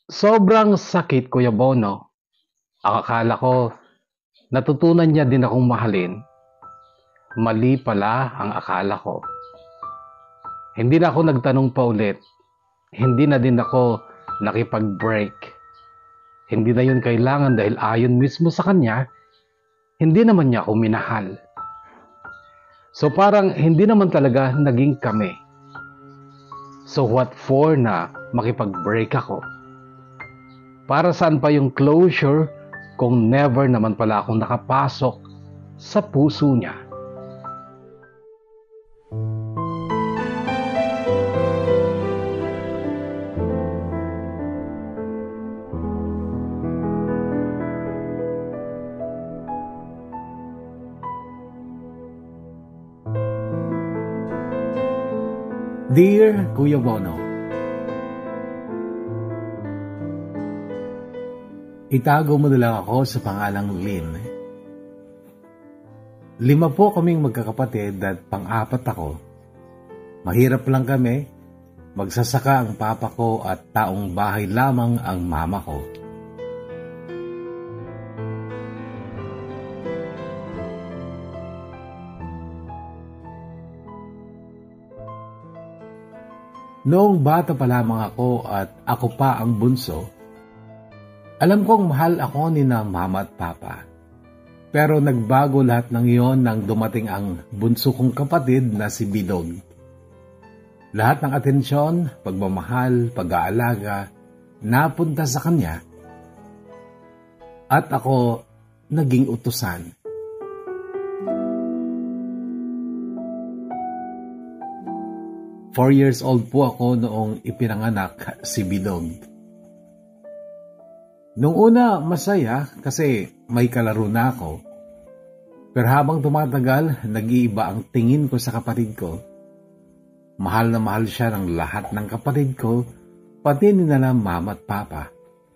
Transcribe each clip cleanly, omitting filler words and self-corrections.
Sobrang sakit, Kuya Bono. Ang akala ko, natutunan niya din akong mahalin. Mali pala ang akala ko. Hindi na ako nagtanong pa ulit. Hindi na din ako nakipag-break. Hindi na yun kailangan dahil ayon mismo sa kanya, hindi naman niya ako minahal. So parang hindi naman talaga naging kami. So what for na makipag-break ako? Para saan pa yung closure kung never naman pala akong nakapasok sa puso niya? Dear Kuya Bono, itago mo na lang ako sa pangalang Lynn. 5 po kaming magkakapatid at pang-4 ako. Mahirap lang kami, magsasaka ang papa ko at taong bahay lamang ang mama ko. Noong bata pa lamang ako at ako pa ang bunso, alam kong mahal ako ni na mama at papa. Pero nagbago lahat ng iyon nang dumating ang bunso kong kapatid na si Bidog. Lahat ng atensyon, pagmamahal, pag-aalaga, napunta sa kanya. At ako naging utusan. Four years old po ako noong ipinanganak si Bidog. Noong una, masaya kasi may kalaro na ako. Pero habang tumatagal, nag-iiba ang tingin ko sa kapatid ko. Mahal na mahal siya ng lahat ng kapatid ko, pati nila mama at papa.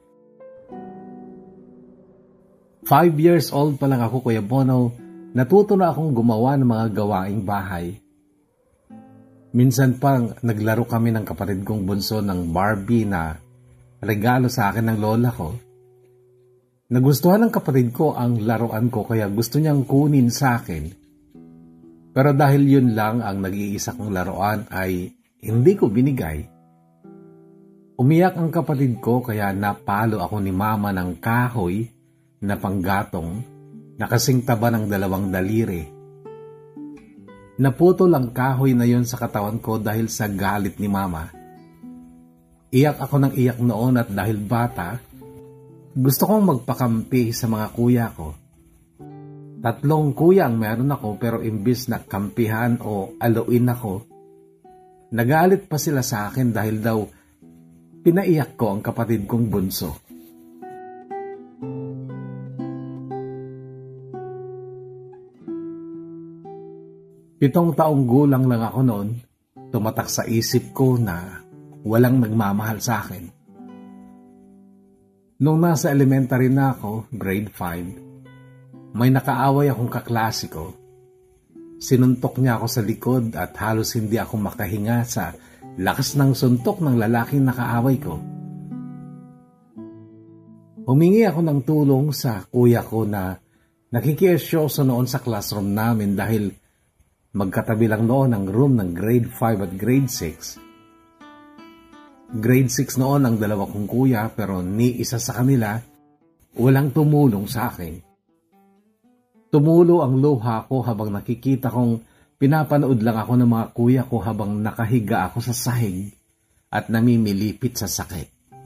5 years old pa lang ako, Kuya Bono, natuto na akong gumawa ng mga gawaing bahay. Minsan pang naglaro kami ng kapatid kong bunso ng Barbie na regalo sa akin ng lola ko. Nagustuhan ng kapatid ko ang laruan ko kaya gusto niyang kunin sa akin. Pero dahil yun lang ang nag-iisa kong laruan ay hindi ko binigay. Umiyak ang kapatid ko kaya napalo ako ni mama ng kahoy na panggatong na kasing taba ng 2 daliri. Naputol ang kahoy na yon sa katawan ko dahil sa galit ni mama. Iyak ako ng iyak noon at dahil bata, gusto kong magpakampi sa mga kuya ko. 3 kuya ang meron ako pero imbis na kampihan o aluin ako, nagalit pa sila sa akin dahil daw pinaiyak ko ang kapatid kong bunso. Pitong taong gulang lang ako noon, tumatak sa isip ko na walang nagmamahal sa akin. Nung nasa elementary na ako, grade 5, may nakaaway akong kaklase ko. Sinuntok niya ako sa likod at halos hindi ako makahinga sa lakas ng suntok ng lalaking nakaaway ko. Humingi ako ng tulong sa kuya ko na nakikisyoso noon sa classroom namin dahil magkatabi lang noon ang room ng grade 5 at grade 6. Grade 6 noon ang 2 kong kuya pero ni isa sa kanila walang tumulong sa akin. Tumulo ang luha ko habang nakikita kong pinapanood lang ako ng mga kuya ko habang nakahiga ako sa sahig at namimilipit sa sakit.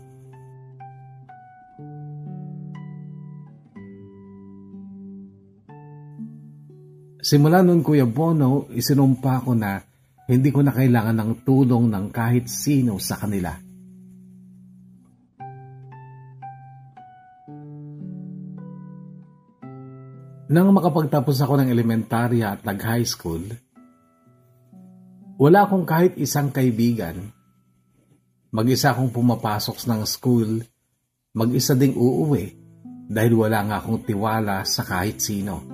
Simula noon, Kuya Bono, isinumpa ko na hindi ko na kailangan ng tulong ng kahit sino sa kanila. Nang makapagtapos ako ng elementarya at nag-high school, wala akong kahit isang kaibigan. Mag-isa akong pumapasok ng school, mag-isa ding uuwi dahil wala nga akong tiwala sa kahit sino.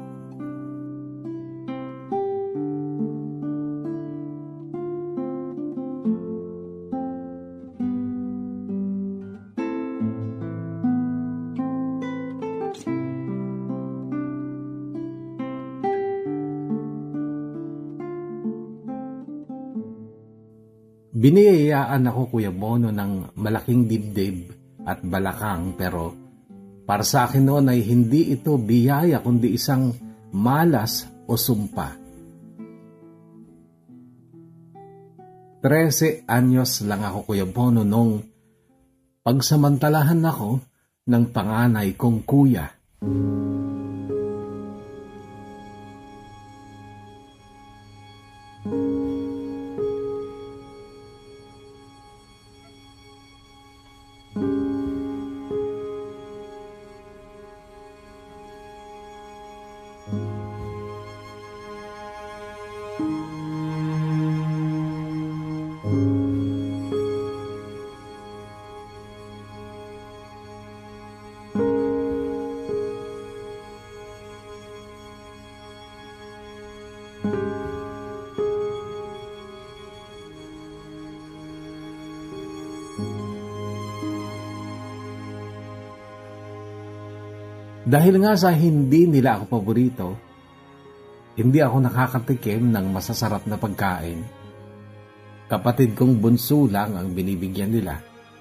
Biniyayaan ako, Kuya Bono, ng malaking dibdib at balakang, pero para sa akin noon ay hindi ito biyaya kundi isang malas o sumpa. 13 anyos lang ako, Kuya Bono, nung pagsamantalahan ako ng panganay kong kuya. Dahil nga sa hindi nila ako paborito, hindi ako nakakatikim ng masasarap na pagkain. Kapatid kong bunso lang ang binibigyan nila.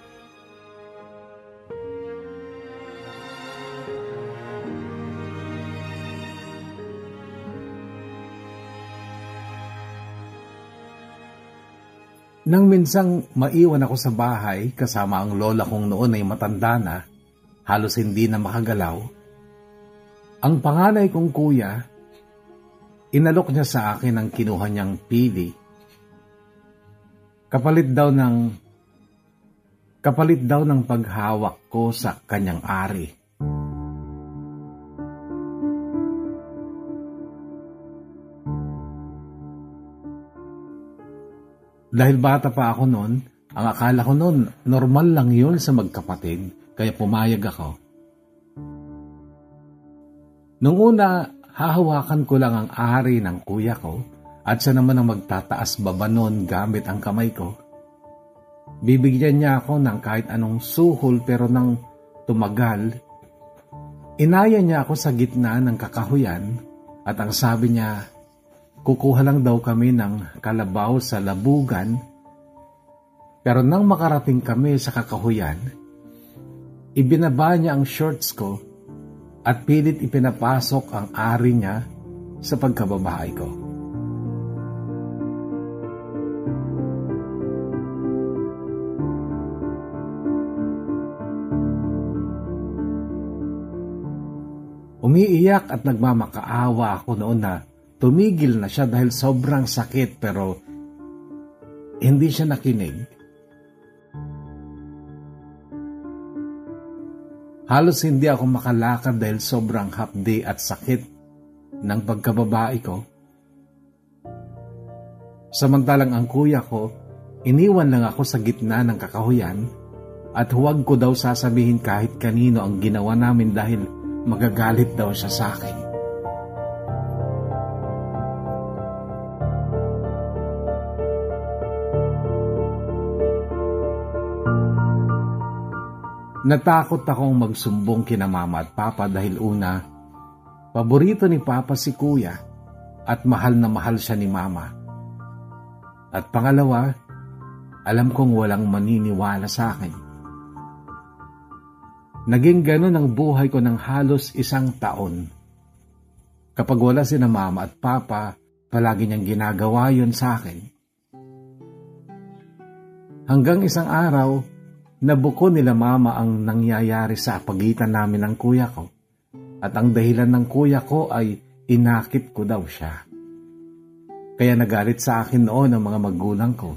Nang minsang maiwan ako sa bahay kasama ang lola kong noon ay matanda na, halos hindi na makagalaw, ang panganay kong kuya, inalok niya sa akin ang kinuha niyang pili. Kapalit daw ng paghawak ko sa kanyang ari. Dahil bata pa ako noon, ang akala ko noon normal lang yun sa magkapatid, kaya pumayag ako. Nung una, hahawakan ko lang ang ari ng kuya ko at siya naman ang magtataas baba noon gamit ang kamay ko. Bibigyan niya ako ng kahit anong suhol, pero nang tumagal, inaya niya ako sa gitna ng kakahuyan at ang sabi niya, kukuha lang daw kami ng kalabaw sa labugan. Pero nang makarating kami sa kakahuyan, ibinaba niya ang shorts ko at pilit ipinapasok ang ari niya sa pagkababae ko. Umiiyak at nagmamakaawa ako noon na tumigil na siya dahil sobrang sakit, pero hindi siya nakinig. Halos hindi ako makalakad dahil sobrang hapdi at sakit ng pagkababae ko. Samantalang ang kuya ko, iniwan lang ako sa gitna ng kakahuyan at huwag ko daw sasabihin kahit kanino ang ginawa namin dahil magagalit daw siya sa akin. Natakot akong magsumbong kina mama at papa dahil una, paborito ni papa si kuya at mahal na mahal siya ni mama. At pangalawa, alam kong walang maniniwala sa akin. Naging ganun ang buhay ko ng halos 1 taon. Kapag wala sina mama at papa, palagi niyang ginagawa yun sa akin. Hanggang isang araw, nabuko nila mama ang nangyayari sa pagitan namin ng kuya ko, at ang dahilan ng kuya ko ay inakit ko daw siya. Kaya nagalit sa akin noon ang mga magulang ko.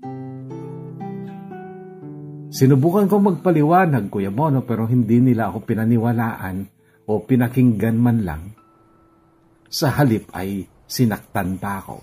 Sinubukan kong magpaliwanag, Kuya Bono, pero hindi nila ako pinaniwalaan o pinakinggan man lang. Sa halip ay sinaktan pa ako.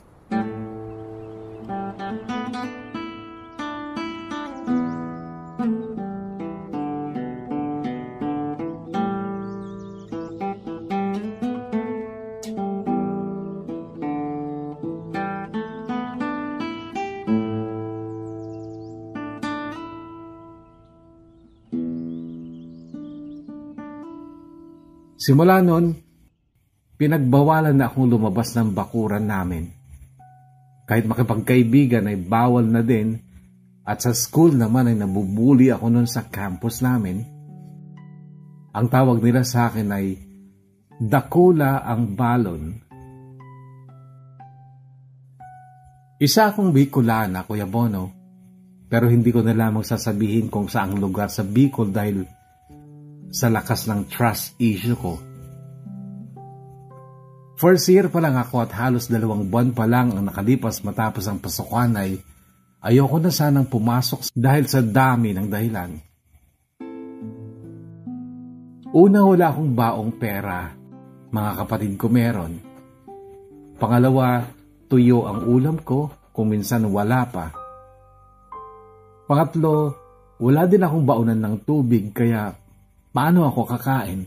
Simula noon, pinagbawalan na akong lumabas ng bakuran namin. Kahit makipagkaibigan ay bawal na din At sa school naman ay nabubuli ako nun sa campus namin. Ang tawag nila sa akin ay Dakula ang Balon. Isa akong Bicolana, Kuya Bono, pero hindi ko na lamang sasabihin kung saang lugar sa Bicol dahil sa lakas ng trust issue ko. First year pa lang ako at halos 2 buwan pa lang ang nakalipas matapos ang pasukan ay ayoko na sanang pumasok dahil sa dami ng dahilan. Una, wala akong baong pera. Mga kapatid ko meron. Pangalawa, tuyo ang ulam ko kung minsan wala pa. Pangatlo, wala din akong baunan ng tubig kaya paano ako kakain?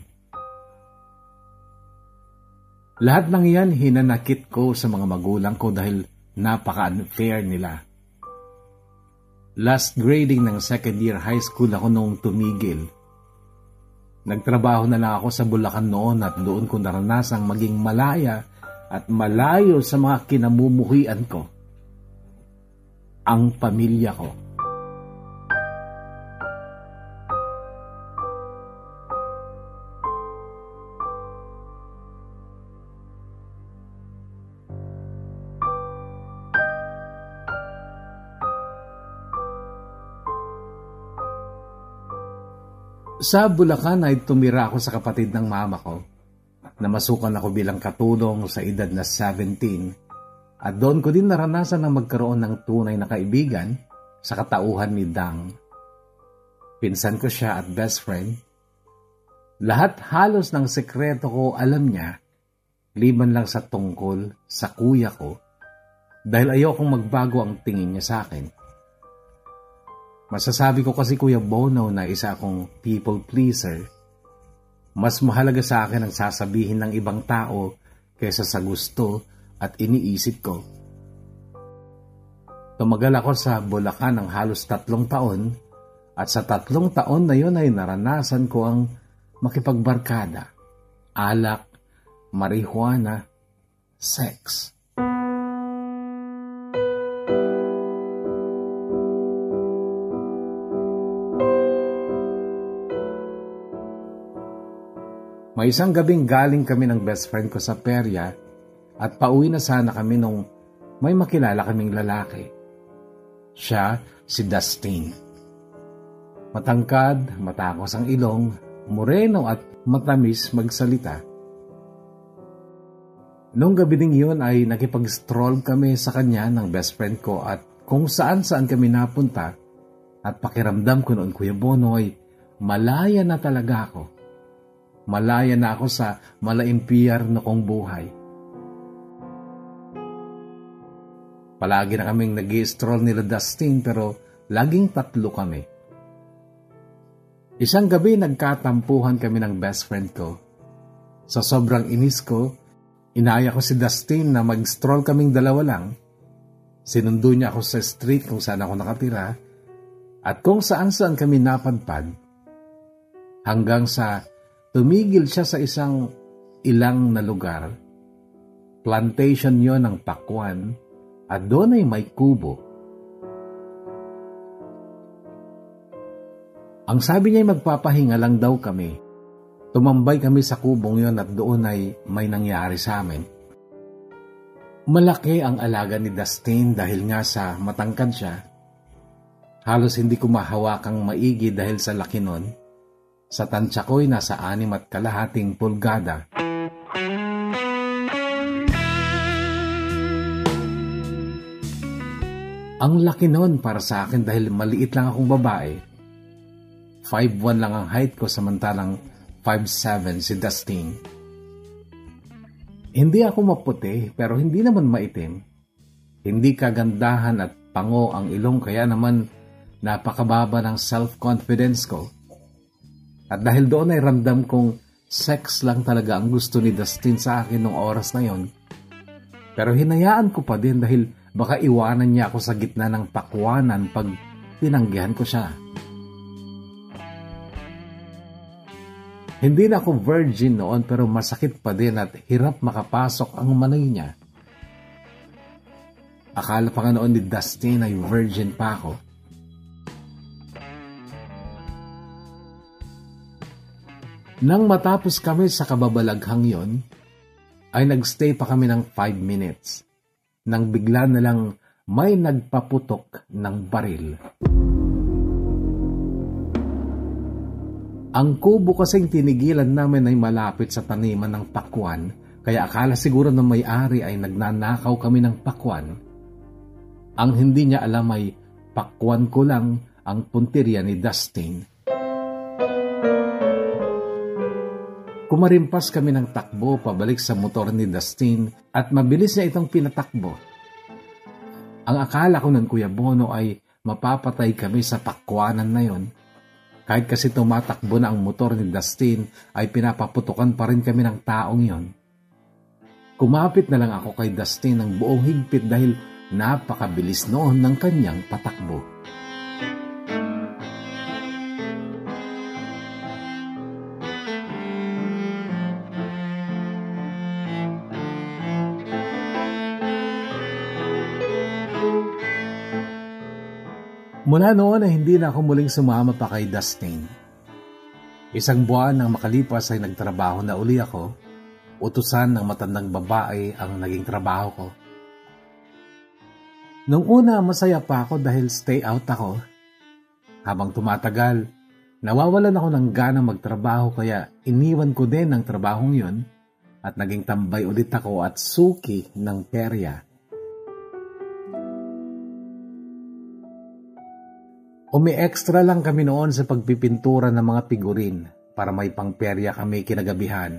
Lahat ng yan hinanakit ko sa mga magulang ko dahil napaka-unfair nila. Last grading ng second year high school ako noong tumigil. Nagtrabaho na lang ako sa Bulacan noon at doon ko naranasang maging malaya at malayo sa mga kinamumuhian ko. Ang pamilya ko. Sa Bulacan ay tumira ako sa kapatid ng mama ko. Namasukan ako bilang katulong sa edad na 17 at doon ko din naranasan na magkaroon ng tunay na kaibigan sa katauhan ni Dang. Pinsan ko siya at best friend. Lahat halos ng sekreto ko alam niya, liban lang sa tungkol sa kuya ko dahil ayokong magbago ang tingin niya sa akin. Masasabi ko kasi Kuya Bono na isa akong people pleaser. Mas mahalaga sa akin ang sasabihin ng ibang tao kaysa sa gusto at iniisip ko. Tumagal ako sa Bulacan ng halos 3 taon at sa 3 taon na yun ay naranasan ko ang makipagbarkada, alak, marijuana, sex. May isang gabing galing kami ng best friend ko sa perya at pauwi na sana kami nung may makilala kaming lalaki. Siya si Dustin. Matangkad, matakos ang ilong, moreno at matamis magsalita. Nung gabi ding yun ay nakipag-stroll kami sa kanya ng best friend ko at kung saan-saan kami napunta at pakiramdam ko noon Kuya Bono ay malaya na talaga ako. Malaya na ako sa malaimpiyerno kong buhay. Palagi na kaming nag-i-stroll nila Dustin pero laging 3 kami. Isang gabi nagkatampuhan kami ng best friend ko. Sa sobrang inis ko, inaya ko si Dustin na mag-stroll kaming 2 lang. Sinundo niya ako sa street kung saan ako nakatira at kung saan-saan kami napadpad hanggang sa tumigil siya sa isang ilang na lugar. Plantation yon ng pakwan at doon ay may kubo. Ang sabi niya ay magpapahinga lang daw kami. Tumambay kami sa kubong yon at doon ay may nangyari sa amin. Malaki ang alaga ni Dustin dahil nga sa matangkad siya. Halos hindi ko mahawakang maigi dahil sa laki nun. Sa tansya ko'y nasa 6.5 pulgada. Ang laki nun para sa akin dahil maliit lang akong babae. 5'1" lang ang height ko samantalang 5'7" si Dustin. Hindi ako maputi pero hindi naman maitim. Hindi kagandahan at pango ang ilong kaya naman napakababa ng self-confidence ko. At dahil doon ay ramdam kong sex lang talaga ang gusto ni Dustin sa akin noong oras na yon. Pero hinayaan ko pa din dahil baka iwanan niya ako sa gitna ng pakwanan pag tinanggihan ko siya. Hindi na ako virgin noon pero masakit pa din at hirap makapasok ang manay niya. Akala pa nga noon ni Dustin ay virgin pa ako. Nang matapos kami sa kababalaghang yon, ay nagstay pa kami ng 5 minutes. Nang bigla na lang may nagpaputok ng baril. Ang kubo kasing tinigilan namin ay malapit sa taniman ng pakwan, kaya akala siguro ng may-ari ay nagnanakaw kami ng pakwan. Ang hindi niya alam ay pakwan ko lang ang puntirya ni Dustin. Kumarimpas kami ng takbo pabalik sa motor ni Dustin at mabilis niya itong pinatakbo. Ang akala ko ng Kuya Bono ay mapapatay kami sa pakwanan na yon. Kahit kasi tumatakbo na ang motor ni Dustin ay pinapaputukan pa rin kami ng taong yon. Kumapit na lang ako kay Dustin ng buong higpit dahil napakabilis noon ng kanyang patakbo. Mula noon ay hindi na ako muling sumama pa kay Dustin. Isang buwan nang makalipas ay nagtrabaho na uli ako. Utusan ng matandang babae ang naging trabaho ko. Nung una masaya pa ako dahil stay out ako. Habang tumatagal, nawawalan ako ng gana magtrabaho kaya iniwan ko din ang trabahong yun at naging tambay ulit ako at suki ng perya. Umi-extra lang kami noon sa pagpipintura ng mga figurin para may pangperya kami kinagabihan.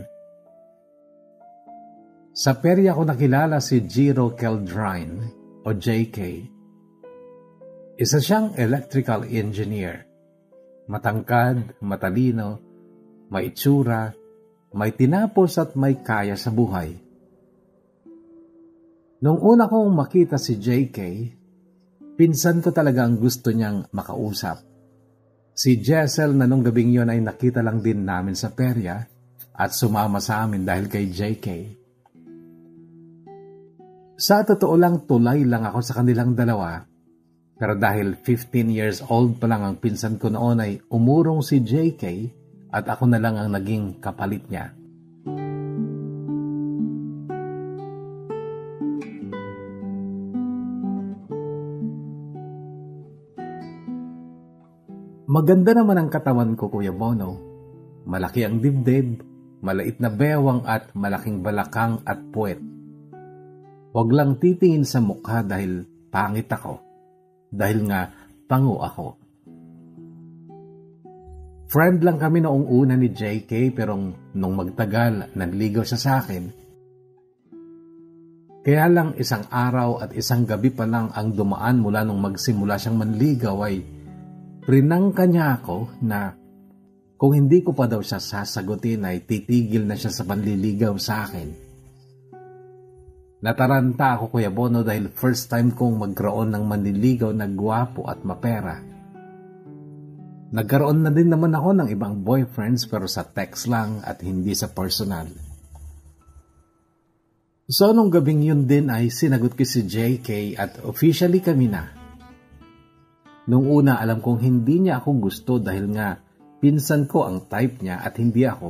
Sa perya ko nakilala si Jiro Keldrine o JK. Isa siyang electrical engineer. Matangkad, matalino, may itsura, may tinapos at may kaya sa buhay. Nung una kong makita si JK, pinsan ko talaga ang gusto niyang makausap. Si Jessel na nung gabing yon ay nakita lang din namin sa perya at sumama sa amin dahil kay JK. Sa totoo lang tulay lang ako sa kanilang dalawa, pero dahil 15 years old pa lang ang pinsan ko noon ay umurong si JK at ako na lang ang naging kapalit niya. Maganda naman ang katawan ko, Kuya Bono. Malaki ang dibdib, malait na bewang at malaking balakang at puwet. Huwag lang titingin sa mukha dahil pangit ako. Dahil nga pango ako. Friend lang kami noong una ni JK pero nung magtagal, nagligaw siya sa akin. Kaya lang isang araw at isang gabi pa lang ang dumaan mula nung magsimula siyang manligaw ay prinangka niya ako na kung hindi ko pa daw siya sasagutin ay titigil na siya sa panliligaw sa akin. Nataranta ako, Kuya Bono, dahil first time kong magkaroon ng manliligaw na gwapo at mapera. Nagkaroon na din naman ako ng ibang boyfriends pero sa text lang at hindi sa personal. So nung gabing yun din ay sinagot ko si JK at officially kami na. Nung una alam kong hindi niya ako gusto dahil nga pinsan ko ang type niya at hindi ako.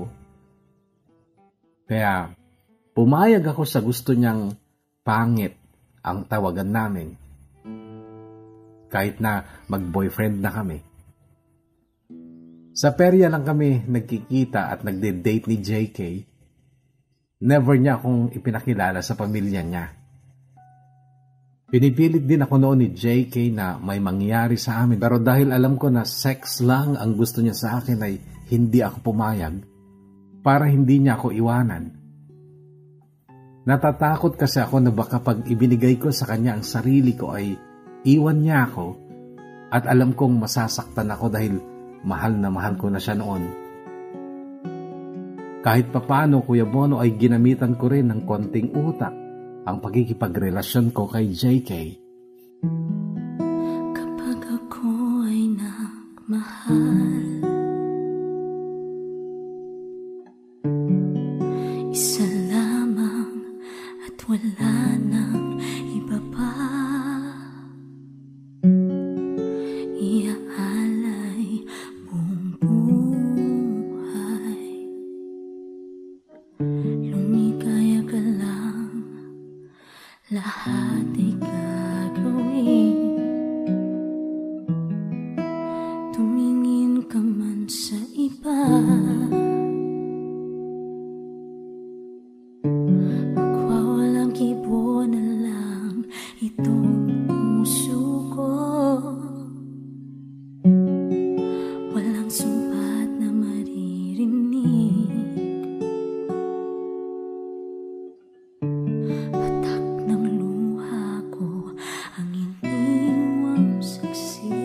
Kaya pumayag ako sa gusto niyang pangit ang tawagan namin. Kahit na mag-boyfriend na kami. Sa perya lang kami nagkikita at nagde-date ni JK. Never niya akong ipinakilala sa pamilya niya. Pinipilit din ako noon ni JK na may mangyari sa amin. Pero dahil alam ko na sex lang ang gusto niya sa akin ay hindi ako pumayag para hindi niya ako iwanan. Natatakot kasi ako na baka pag ibinigay ko sa kanya ang sarili ko ay iwan niya ako at alam kong masasaktan ako dahil mahal na mahal ko na siya noon. Kahit papano, Kuya Bono, ay ginamitan ko rin ng konting utak ang pagkikipagrelasyon ko kay JK. Kapag ako ay nagmahal, isa lamang at wala nang iba pa. Iaalay buong buhay iba. Magwawalang kibo na lang itong puso ko. Walang sumpat na maririnig. Patak ng luha ko ang iniwang saksi.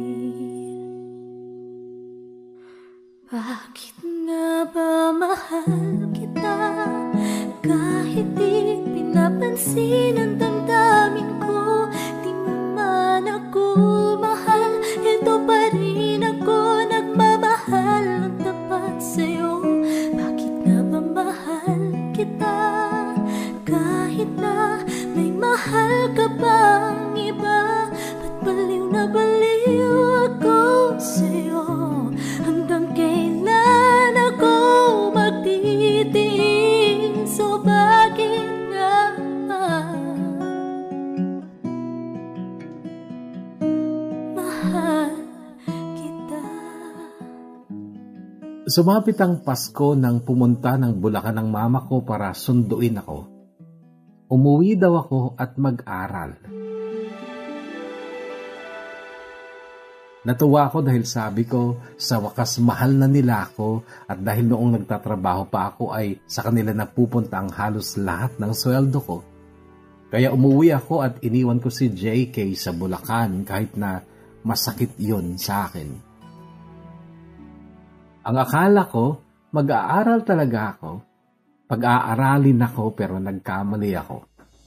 Bakit nga ba mahal kita? Kahit di pinapansin ang damdamin ko, di mo man ako mahal, ito pa rin ako nagmamahal ng tapat sa'yo. Bakit nga ba mahal kita? Kahit na may mahal ka bang iba, ba't baliw na baliw ako sa'yo? Hanggang kailan ako magtitiis? So bakit nga ba mahal kita? Sumapit ang Pasko nang pumunta ng Bulacan ng mama ko para sunduin ako. Umuwi daw ako at mag-aral. Natuwa ako dahil sabi ko, sa wakas mahal na nila ako at dahil noong nagtatrabaho pa ako ay sa kanila napupunta ang halos lahat ng sweldo ko. Kaya umuwi ako at iniwan ko si JK sa Bulacan kahit na masakit yun sa akin. Ang akala ko, mag-aaral talaga ako. Pag-aaralin ako pero nagkamali ako.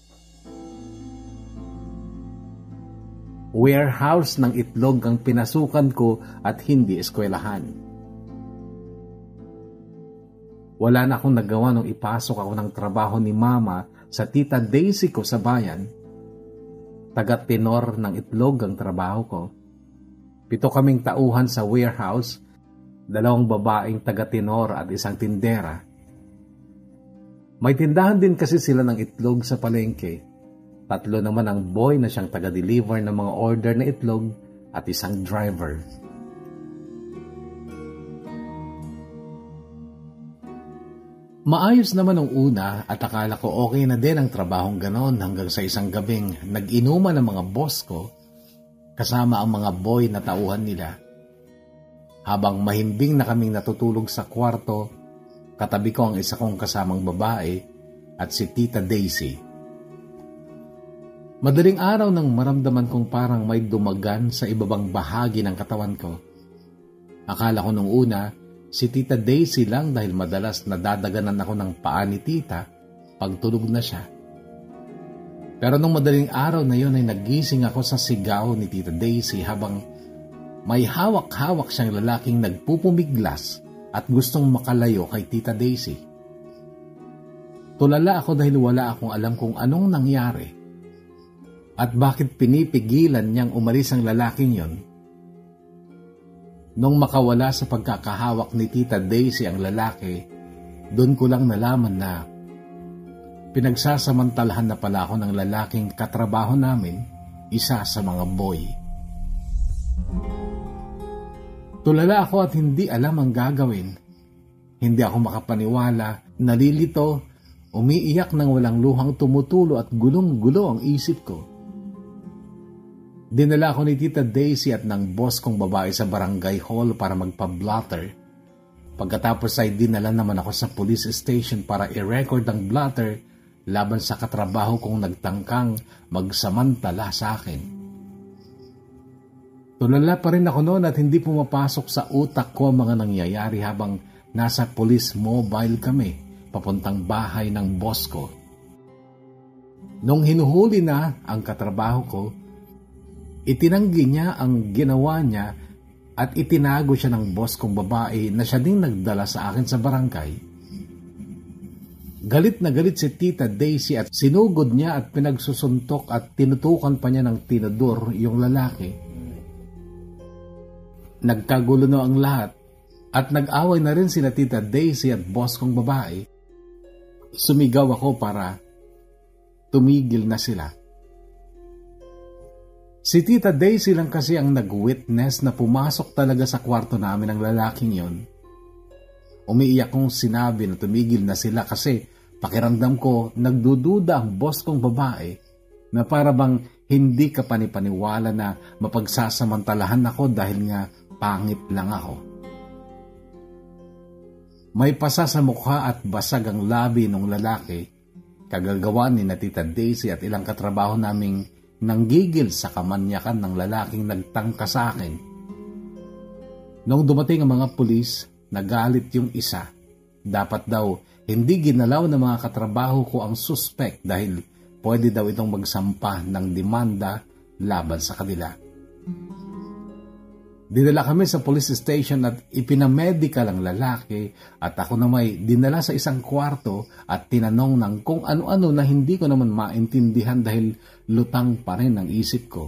Warehouse ng itlog ang pinasukan ko at hindi eskwelahan. Wala na akong nagawa nung ipasok ako ng trabaho ni Mama sa Tita Daisy ko sa bayan. Taga-tenor ng itlog ang trabaho ko. 7 kaming tauhan sa warehouse, 2 babaeng taga-tenor at 1 tindera. May tindahan din kasi sila ng itlog sa palengke. 3 naman ang boy na siyang taga-deliver ng mga order na itlog at 1 driver. Maayos naman nung una at akala ko okay na din ang trabahong ganon hanggang sa isang gabing nag-inuman ng mga boss ko kasama ang mga boy na tauhan nila. Habang mahimbing na kaming natutulog sa kwarto, katabi ko ang isa kong kasamang babae at si Tita Daisy. Madaling araw nang maramdaman kong parang may dumagan sa ibabang bahagi ng katawan ko. Akala ko nung una, si Tita Daisy lang dahil madalas nadadaganan ako ng paa ni Tita pag tulog na siya. Pero nung madaling araw na yun ay nagising ako sa sigaw ni Tita Daisy habang may hawak-hawak siyang lalaking nagpupumiglas at gustong makalayo kay Tita Daisy. Tulala ako dahil wala akong alam kung anong nangyari at bakit pinipigilan niyang umalis ang lalaking yon. Nung makawala sa pagkakahawak ni Tita Daisy ang lalaki, doon ko lang nalaman na pinagsasamantalahan na pala ako ng lalaking katrabaho namin, isa sa mga boy. Tulala ako at hindi alam ang gagawin. Hindi ako makapaniwala, nalilito, umiiyak ng walang luhang tumutulo at gulong-gulo ang isip ko. Dinala ako ni Tita Daisy at ng boss kong babae sa barangay hall para magpa-blotter. Pagkatapos ay dinala naman ako sa police station para i-record ang blotter laban sa katrabaho kong nagtangkang magsamantala sa akin. Tulala pa rin ako noon at hindi pumapasok sa utak ko ang mga nangyayari habang nasa police mobile kami papuntang bahay ng boss ko. Nung hinuhuli na ang katrabaho ko, itinanggi niya ang ginawa niya at itinago siya ng boss kong babae na siya ding nagdala sa akin sa barangay. Galit na galit si Tita Daisy at sinugod niya at pinagsusuntok at tinutukan pa niya ng tinador yung lalaki. Nagkagulo na ang lahat at nag-away na rin sina Tita Daisy at boss kong babae. Sumigaw ako para tumigil na sila. Si Tita Daisy lang kasi ang nag-witness na pumasok talaga sa kwarto namin ang lalaking yon Umiiyak kong sinabi na tumigil na sila kasi pakiramdam ko nagdududa ang boss kong babae na para bang hindi ka panipaniwala na mapagsasamantalahan ako dahil nga pangit lang ako. May pasa sa mukha at basag ang labi ng lalaki, kagagawa ni na Tita Daisy at ilang katrabaho naming nanggigil sa kamanyakan ng lalaking nagtangka sa akin. Noong dumating ang mga pulis, nagalit yung isa. Dapat daw hindi ginalaw ng mga katrabaho ko ang suspect dahil pwede daw itong magsampa ng demanda laban sa kanila. Dinala kami sa police station at ipinamedical ang lalaki at ako na may dinala sa isang kwarto at tinanong ng kung ano-ano na hindi ko naman maintindihan dahil lutang pa rin ang isip ko.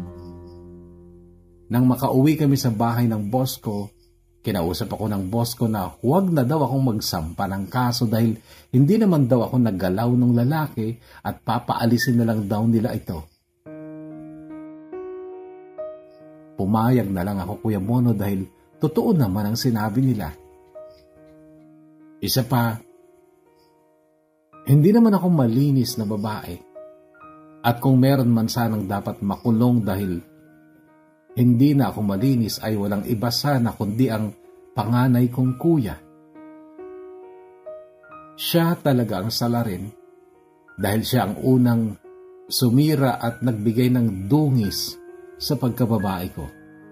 Nang makauwi kami sa bahay ng boss ko, kinausap ako ng boss ko na huwag na daw akong magsampa ng kaso dahil hindi naman daw ako naggalaw ng lalaki at papaalisin na lang daw nila ito. Pumayag na lang ako, Kuya Bono, dahil totoo naman ang sinabi nila. Isa pa, hindi naman ako malinis na babae. At kung meron man sanang dapat makulong dahil hindi na ako malinis ay walang iba sana kundi ang panganay kong kuya. Siya talaga ang salarin dahil siya ang unang sumira at nagbigay ng dungis sa pagkababae ko.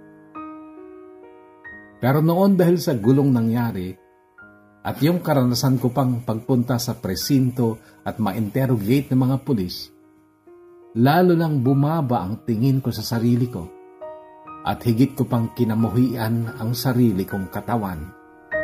Pero noon dahil sa gulong nangyari at yung karanasan ko pang pagpunta sa presinto at ma-interrogate ng mga pulis, lalo lang bumaba ang tingin ko sa sarili ko at higit ko pang kinamuhian ang sarili kong katawan.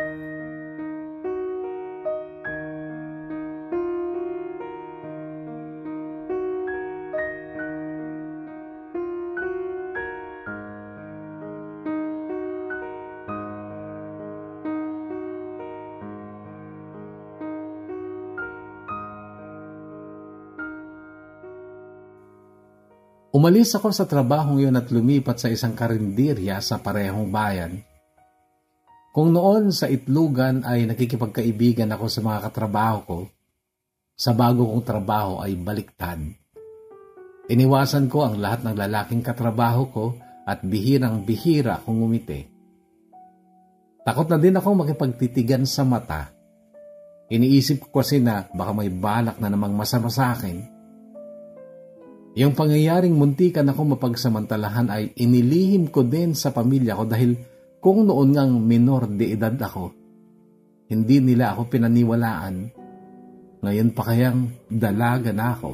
Umalis ako sa trabahong yun at lumipat sa isang karinderya sa parehong bayan. Kung noon sa Itlogan ay nakikipagkaibigan ako sa mga katrabaho ko, sa bago kong trabaho ay baliktad. Iniwasan ko ang lahat ng lalaking katrabaho ko at bihirang-bihira kong umiti. Takot na din ako makipagtitigan sa mata. Iniisip ko kasi na baka may balak na namang masama sa akin. Yung pangyayaring muntikan ako mapagsamantalahan ay inilihim ko din sa pamilya ko dahil kung noon ngang minor de edad ako, hindi nila ako pinaniwalaan. Ngayon pa kayang dalaga na ako.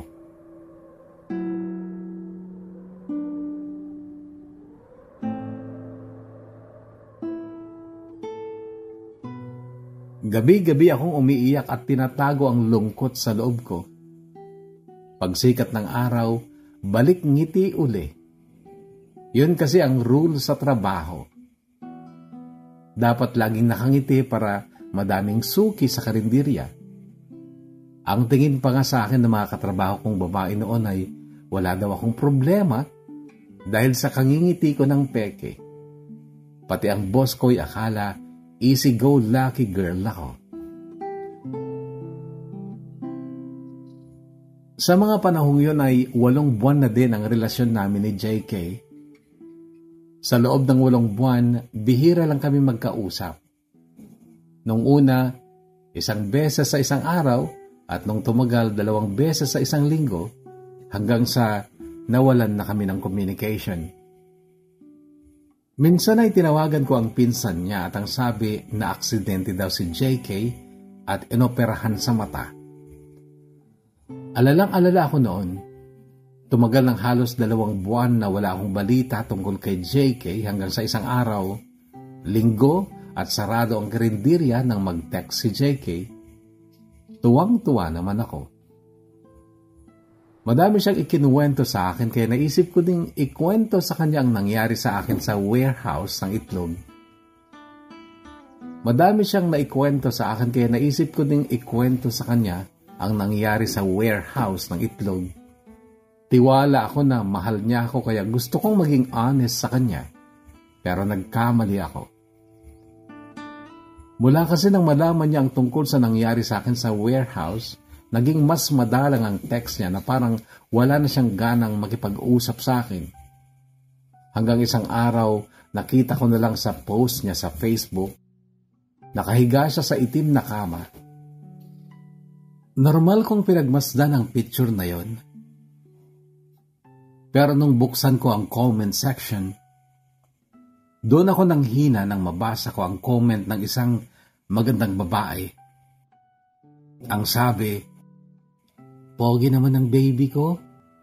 Gabi-gabi akong umiiyak at tinatago ang lungkot sa loob ko. Pagsikat ng araw, balik ngiti uli. Yun kasi ang rule sa trabaho. Dapat laging nakangiti para madaming suki sa karinderya. Ang tingin pa nga sa akin ng mga katrabaho kong babae noon ay wala daw akong problema dahil sa kangingiti ko ng peke. Pati ang boss ko'y akala easy-go-lucky girl ako. Sa mga panahong yun ay 8 buwan na din ang relasyon namin ni JK. Sa loob ng 8 buwan, bihira lang kami magkausap. Nung una, 1 beses sa isang araw at nung tumagal 2 beses sa isang linggo hanggang sa nawalan na kami ng communication. Minsan ay tinawagan ko ang pinsan niya at ang sabi na aksidente daw si JK at inoperahan sa mata. Alalang-alala ako noon. Tumagal ng halos 2 buwan na wala akong balita tungkol kay JK hanggang sa isang araw, linggo at sarado ang karinderya nang mag-text si JK. Tuwang-tuwa naman ako. Madami siyang ikinuwento sa akin kaya naisip ko ding ikwento sa kanya ang nangyari sa akin sa warehouse ng itlog. Madami siyang naikwento sa akin kaya naisip ko ding ikwento sa kanya ang nangyari sa warehouse ng itlog. Tiwala ako na mahal niya ako kaya gusto kong maging honest sa kanya. Pero nagkamali ako. Mula kasi nang malaman niya ang tungkol sa nangyari sa akin sa warehouse, naging mas madalang ang text niya na parang wala na siyang ganang makipag-usap sa akin. Hanggang isang araw, nakita ko na lang sa post niya sa Facebook, nakahiga siya sa itim na kama. Normal kong pinagmasdan ang picture na yon. Pero nung buksan ko ang comment section, doon ako nanghina nang mabasa ko ang comment ng isang magandang babae. Ang sabi, "Pogi naman ang baby ko."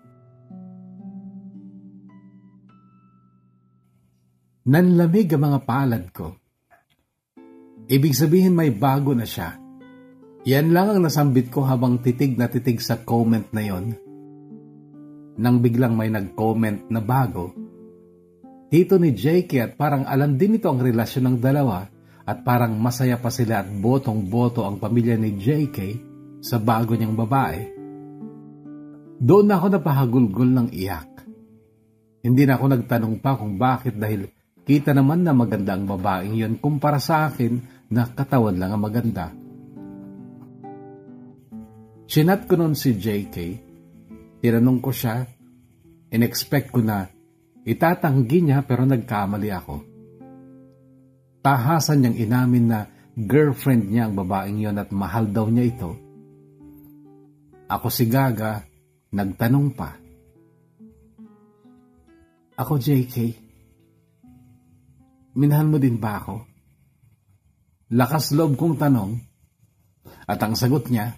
Nanlamig ang mga palad ko. Ibig sabihin may bago na siya. Yan lang ang nasambit ko habang titig na titig sa comment na yon. Nang biglang may nag-comment na bago, tito ni JK, at parang alam din ito ang relasyon ng dalawa at parang masaya pa sila at botong-boto ang pamilya ni JK sa bago niyang babae. Doon ako napahagulgol ng iyak. Hindi na ako nagtanong pa kung bakit dahil kita naman na maganda ang babaeng yon kumpara sa akin na katawan lang ang maganda. Chinat ko noon si JK. Tinanong ko siya. In-expect ko na itatanggi niya pero nagkamali ako. Tahasan niyang inamin na girlfriend niya ang babaeng yon at mahal daw niya ito. Ako si Gaga, nagtanong pa. Ako, JK, minahal mo din ba ako? Lakas loob kong tanong at ang sagot niya,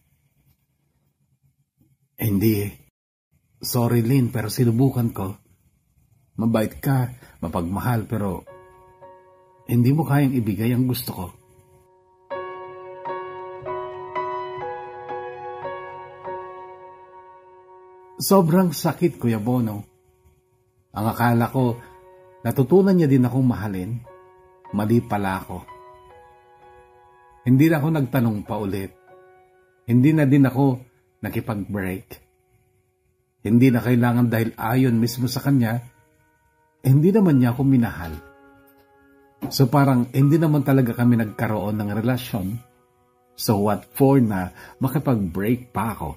hindi eh. Sorry Lynn, pero sinubukan ko. Mabait ka, mapagmahal, pero hindi mo kayang ibigay ang gusto ko. Sobrang sakit, Kuya Bono. Ang akala ko, natutunan niya din akong mahalin. Mali pala ako. Hindi na ako nagtanong pa ulit. Hindi na din ako nakipag-break. Hindi na kailangan dahil ayon mismo sa kanya, hindi naman niya ako minahal. So parang hindi naman talaga kami nagkaroon ng relasyon. So what for na makipag-break pa ako?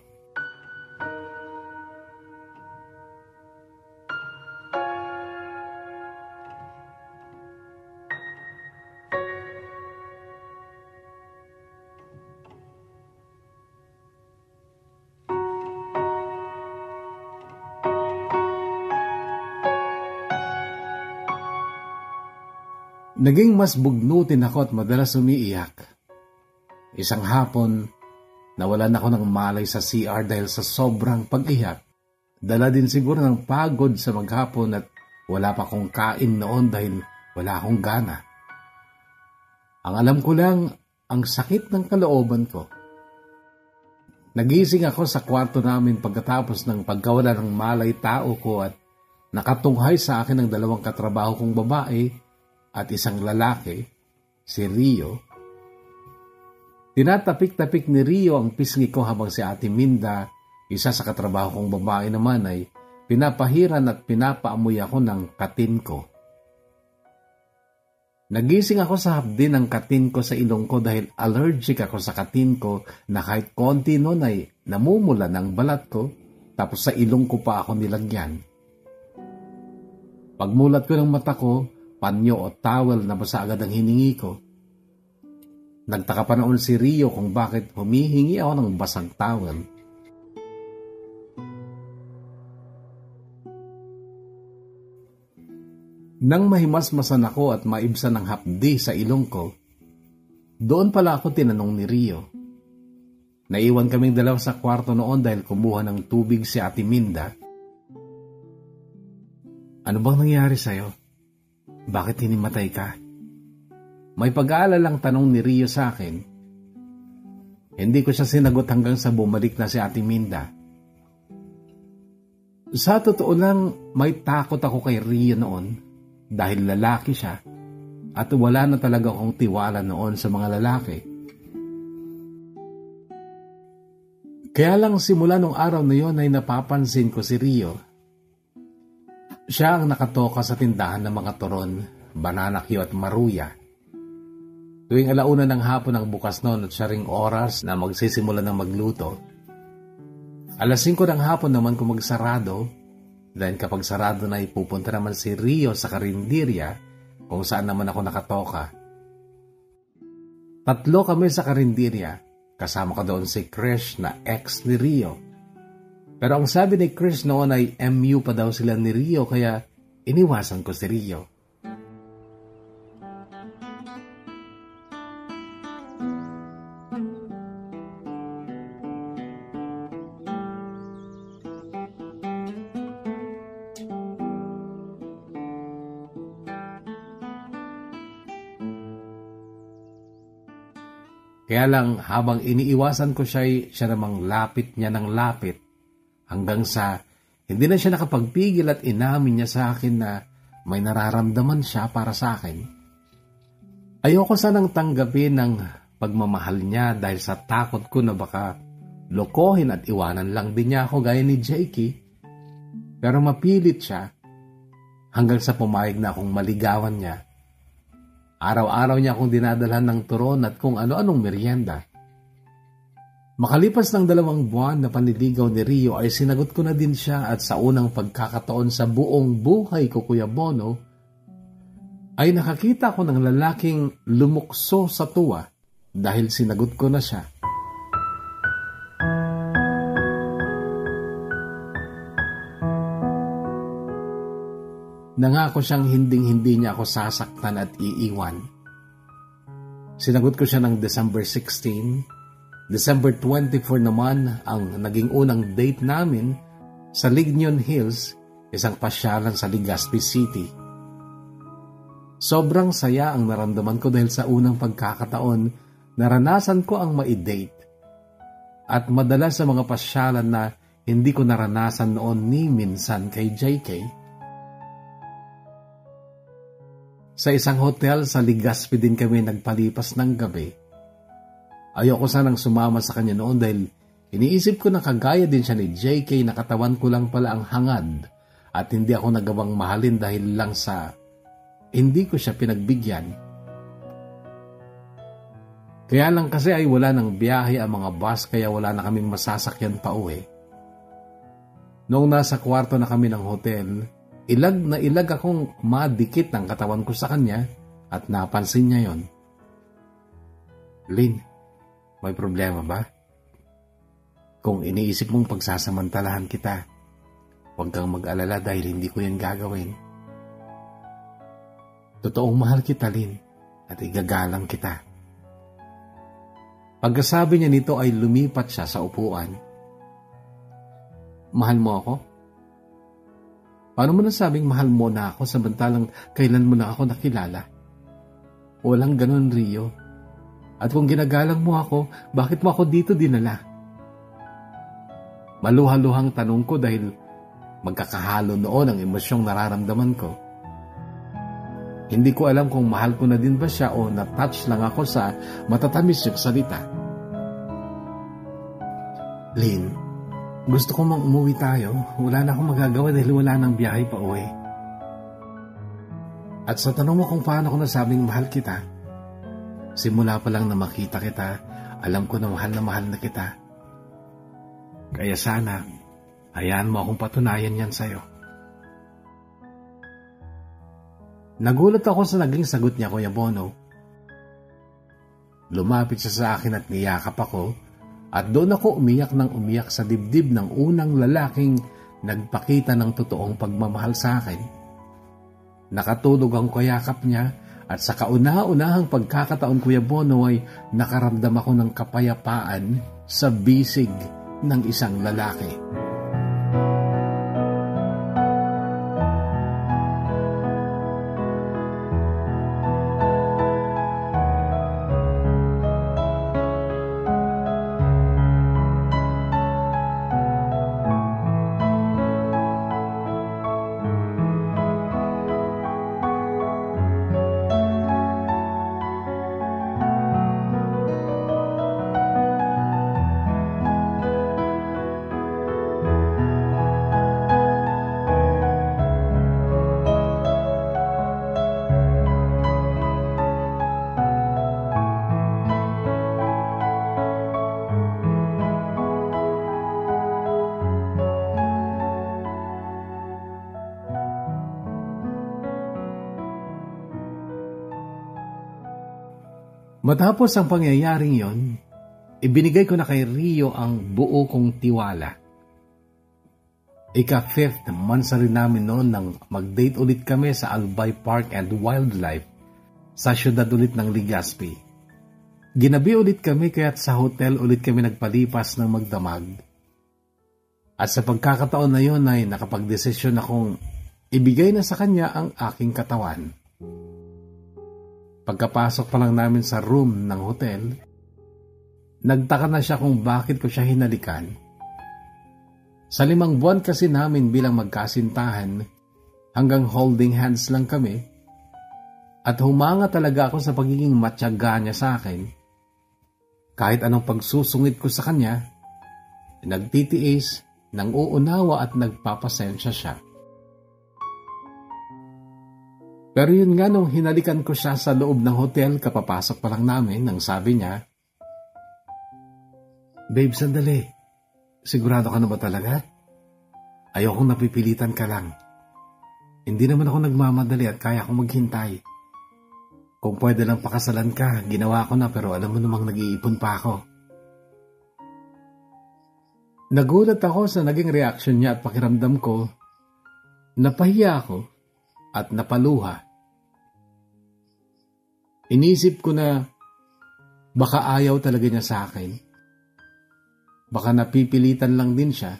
Naging mas bugnutin ako at madalas umiiyak. Isang hapon, nawalan ako ng malay sa CR dahil sa sobrang pag-iyak. Dala din siguro ng pagod sa maghapon at wala pa akong kain noon dahil wala akong gana. Ang alam ko lang, ang sakit ng kalooban ko. Nagising ako sa kwarto namin pagkatapos ng pagkawala ng malay tao ko at nakatunghay sa akin ng dalawang katrabaho kong babae at isang lalaki, si Rio. Tinatapik-tapik ni Rio ang pisngi ko habang si Ate Minda, isa sa katrabaho kong babae naman, ay pinapahiran at pinapaamoy ako ng katin ko. Nagising ako sa hapdi ng katin ko sa ilong ko dahil allergic ako sa katin ko na kahit konti noon ay namumula ng balat ko tapos sa ilong ko pa ako nilagyan. Pagmulat ko ng mata ko, panyo o towel na basa agad ang hiningi ko. Nagtaka pa noon si Rio kung bakit humihingi ako ng basang towel. Nang mahimasmasan ako at maibsan ng hapdi sa ilong ko, doon pala ako tinanong ni Rio. Naiwan kaming dalawa sa kwarto noon dahil kumuha ng tubig si Ate Minda. Ano bang nangyari sa'yo? Bakit hinimatay ka? May pag-aalalang tanong ni Rio sa akin. Hindi ko siya sinagot hanggang sa bumalik na si Ate Minda. Sa totoo lang, may takot ako kay Rio noon dahil lalaki siya at wala na talaga akong tiwala noon sa mga lalaki. Kaya lang simula nung araw na yon ay napapansin ko si Rio. Siya ang nakatoka sa tindahan ng mga turon, banana Q at maruya. Tuwing 1:00 ng hapon ang bukas noon at siya ring oras na magsisimula ng magluto. 5:00 ng hapon naman kung magsarado, dahil kapag sarado na ipupunta naman si Rio sa karinderya kung saan naman ako nakatoka. 3 kami sa karinderya, kasama ko doon si Krish na ex ni Rio. Pero ang sabi ni Krish noon ay MU pa daw sila ni Rio kaya iniwasan ko si Rio. Kaya lang habang iniiwasan ko siya namang lapit niya ng lapit hanggang sa hindi na siya nakapagpigil at inamin niya sa akin na may nararamdaman siya para sa akin. Ayoko sanang tanggapin ang pagmamahal niya dahil sa takot ko na baka lokohin at iwanan lang din niya ako gaya ni Jakey. Pero mapilit siya hanggang sa pumayag na akong maligawan niya. Araw-araw niya akong dinadalhan ng turon at kung ano-anong merienda. Makalipas ng 2 buwan na panliligaw ni Rio ay sinagot ko na din siya at sa unang pagkakataon sa buong buhay ko, Kuya Bono, ay nakakita ko ng lalaking lumukso sa tuwa dahil sinagot ko na siya. Nangako siyang hinding-hindi niya ako sasaktan at iiwan. Sinagot ko siya ng December 16. December 24 naman ang naging unang date namin sa Lignion Hills, isang pasyalan sa Legazpi City. Sobrang saya ang naramdaman ko dahil sa unang pagkakataon, naranasan ko ang ma-date. At madalas sa mga pasyalan na hindi ko naranasan noon ni minsan kay JK. Sa isang hotel sa Legazpi din kami nagpalipas ng gabi. Ayoko sanang sumama sa kanya noon dahil iniisip ko na kagaya din siya ni JK na katawan ko lang pala ang hangad at hindi ako nagawang mahalin dahil lang sa hindi ko siya pinagbigyan. Kaya lang kasi ay wala ng biyahe ang mga bus kaya wala na kaming masasakyan pa uwi. Noong nasa kwarto na kami ng hotel, ilag na ilag akong madikit ng katawan ko sa kanya at napansin niya yon. Lynn, may problema ba? Kung iniisip mong pagsasamantalahan kita, huwag kang mag-alala dahil hindi ko yan gagawin. Totoong mahal kita, Lynn, at igagalang kita. Pagkasabi niya nito ay lumipat siya sa upuan. Mahal mo ako? Paano mo nasabing mahal mo na ako samantalang kailan mo na ako nakilala? Walang ganun, Rio. At kung ginagalang mo ako, bakit mo ako dito dinala? Maluha-luhang tanong ko dahil magkakahalo noon ang emosyong nararamdaman ko. Hindi ko alam kung mahal ko na din ba siya o na-touch lang ako sa matatamis yung salita. Lynn, gusto ko mang umuwi tayo. Wala na akong magagawa dahil wala nang biyahe pa uwi. At sa tanong mo kung paano ko nasabing mahal kita, simula pa lang na makita kita, alam ko na mahal na kita. Kaya sana, hayaan mo akong patunayan yan sa'yo. Nagulat ako sa naging sagot niya, Kuya Bono. Lumapit siya sa akin at niyakap ako, at doon ako umiyak ng umiyak sa dibdib ng unang lalaking nagpakita ng totoong pagmamahal sa akin. Nakatulog ang kayakap niya at sa kauna-unahang pagkakataon, Kuya Bono, ay nakaramdam ako ng kapayapaan sa bisig ng isang lalaki. Matapos ang pangyayaring yon, ibinigay ko na kay Rio ang buo kong tiwala. Ika-5th monthsary namin noon nang mag-date ulit kami sa Albay Park and Wildlife sa syudad ulit ng Legazpi. Ginabi ulit kami kaya't sa hotel ulit kami nagpalipas ng magdamag. At sa pagkakataon na yon ay nakapagdesisyon akong ibigay na sa kanya ang aking katawan. Pagkapasok pa lang namin sa room ng hotel, nagtaka na siya kung bakit ko siya hinalikan. Sa 5 buwan kasi namin bilang magkasintahan, hanggang holding hands lang kami, at humanga talaga ako sa pagiging matyaga niya sa akin. Kahit anong pagsusungit ko sa kanya, nagtitiis, nang uunawa at nagpapasensya siya. Pero yun nga nung hinalikan ko siya sa loob ng hotel kapapasok pa lang namin nang sabi niya, "Babe, sandali. Sigurado ka na ba talaga? Ayokong napipilitan ka lang. Hindi naman ako nagmamadali at kaya akong maghintay. Kung pwede lang pakasalan ka, ginawa ko na pero alam mo namang nag-iipon pa ako." Nagulat ako sa naging reaksyon niya at pakiramdam ko, napahiya ako at napaluha. Inisip ko na baka ayaw talaga niya sa akin. Baka napipilitan lang din siya.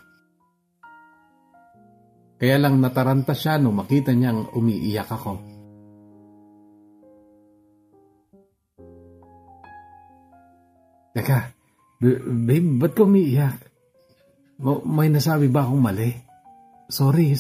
Kaya lang nataranta siya nung makita niyang umiiyak ako. Teka, babe, ba't ka umiiyak? May nasabi ba akong mali? Sorry.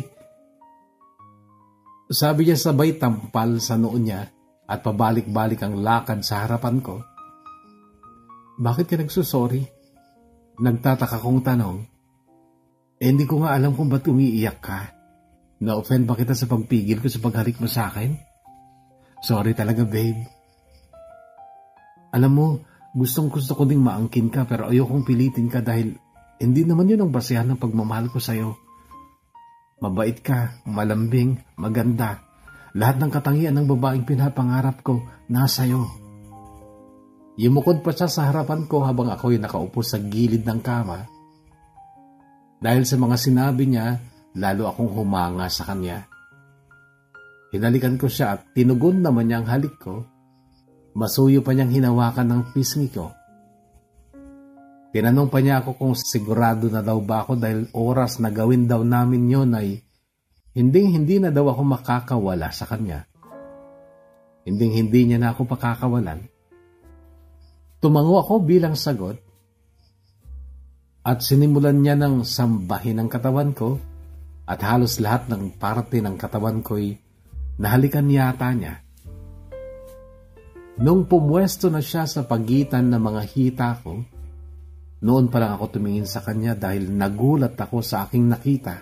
Sabi niya sabay tampal sa noo niya at pabalik-balik ang lakad sa harapan ko. Bakit ka nagsusorry? Nagtataka kong tanong. Hindi ko nga alam kung ba't umiiyak ka. Na-offend ba kita sa pagpigil ko sa paghalik mo sa akin? Sorry talaga, babe. Alam mo, gustong-gusto ko ding maangkin ka pero ayokong pilitin ka dahil hindi naman yun ang basehan ng pagmamahal ko sa'yo. Mabait ka, malambing, maganda. Lahat ng katangian ng babaeng pinapangarap ko, nasa'yo. Yumukod pa siya sa harapan ko habang ako'y nakaupo sa gilid ng kama. Dahil sa mga sinabi niya, lalo akong humanga sa kanya. Hinalikan ko siya at tinugon naman niya ang halik ko. Masuyo pa niyang hinawakan ng pisngi ko. Tinanong pa niya ako kung sigurado na daw ba ako dahil oras na gawin daw namin yon ay hindi na daw ako makakawala sa kanya. Hindi niya na ako pakakawalan. Tumango ako bilang sagot at sinimulan niya ng sambahin ang katawan ko at halos lahat ng parte ng katawan ko'y nahalikan yata niya. Nung pumwesto na siya sa pagitan ng mga hita ko, noon pa lang ako tumingin sa kanya dahil nagulat ako sa aking nakita.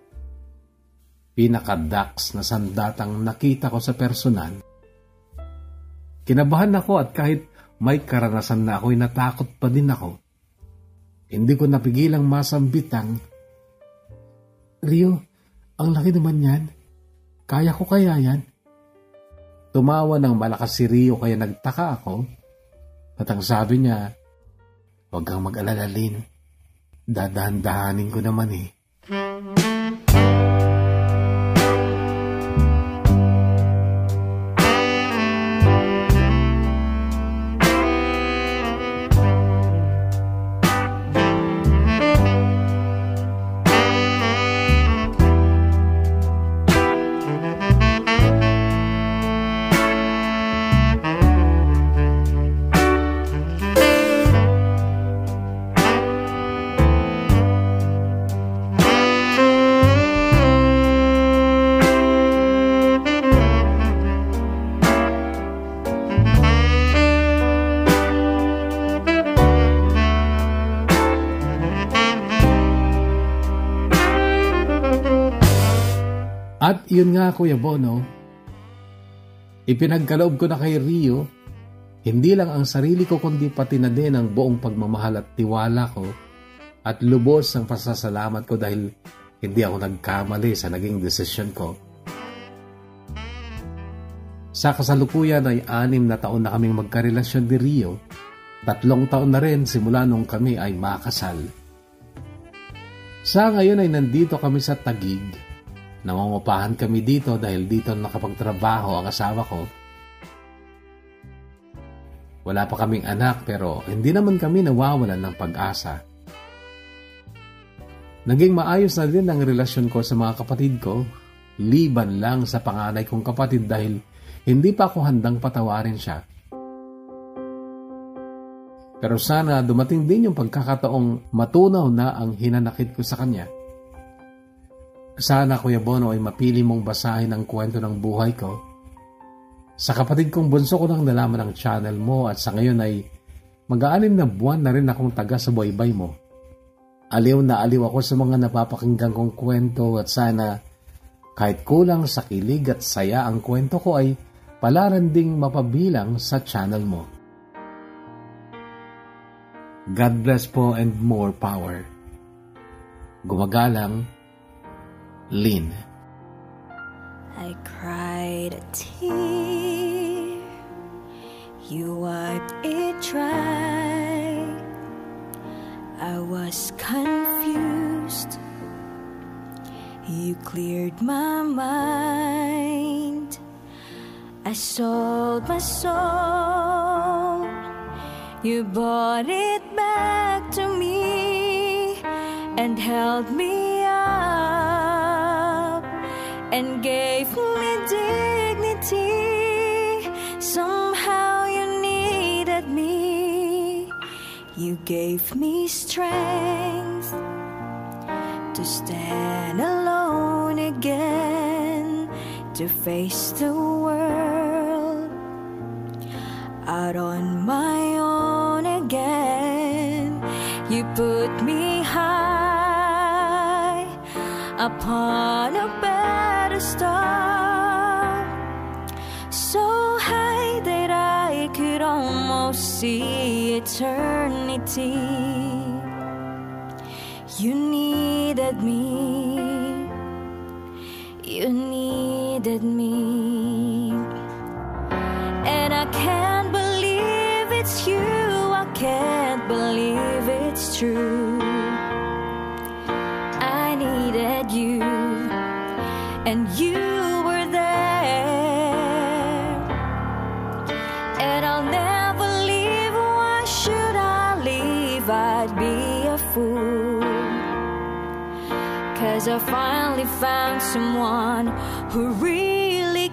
Pinaka-dax na sandatang nakita ko sa personal. Kinabahan ako at kahit may karanasan na ako'y natakot pa din ako. Hindi ko napigilang masambitang, "Rio, ang laki naman yan. Kaya ko kaya yan?" Tumawa ng malakas si Rio kaya nagtaka ako at ang sabi niya, "Huwag kang mag-alala, Lin. Dadahan-dahanin ko naman eh." At yun nga, Kuya Bono, ipinagkaloob ko na kay Rio, hindi lang ang sarili ko kundi pati na din ang buong pagmamahal at tiwala ko at lubos ang pasasalamat ko dahil hindi ako nagkamali sa naging desisyon ko. Sa kasalukuyan ay 6 na taon na kaming magkarelasyon ni Rio. 3 taon na rin simula nung kami ay makasal. Sa ngayon ay nandito kami sa Taguig. Nangungupahan kami dito dahil dito nakapagtrabaho ang asawa ko. Wala pa kaming anak pero hindi naman kami nawawalan ng pag-asa. Naging maayos na din ang relasyon ko sa mga kapatid ko, liban lang sa panganay kong kapatid dahil hindi pa ako handang patawarin siya. Pero sana dumating din yung pagkakataong matunaw na ang hinanakit ko sa kanya. Sana Kuya Bono ay mapili mong basahin ang kwento ng buhay ko. Sa kapatid kong bunso ko nang nalaman ang channel mo at sa ngayon ay mag-6 na buwan na rin akong taga sa buhay mo. Aliw na aliw ako sa mga napapakinggan kong kwento at sana kahit kulang sa kilig at saya ang kwento ko ay palaran ding mapabilang sa channel mo. God bless po and more power. Gumagalang, Lynn. I cried a tear, you wiped it dry. I was confused, you cleared my mind. I sold my soul, you bought it back to me and held me up and gave me dignity. Somehow you needed me, you gave me strength to stand alone again, to face the world out on my own again. You put me high upon a pedestal, so high that I could almost see eternity. You needed me, you needed me, and I can't believe it's you, I can't believe it's true. I needed you, and you were there, and I'll never leave. Why should I leave? I'd be a fool, 'cause I finally found someone who really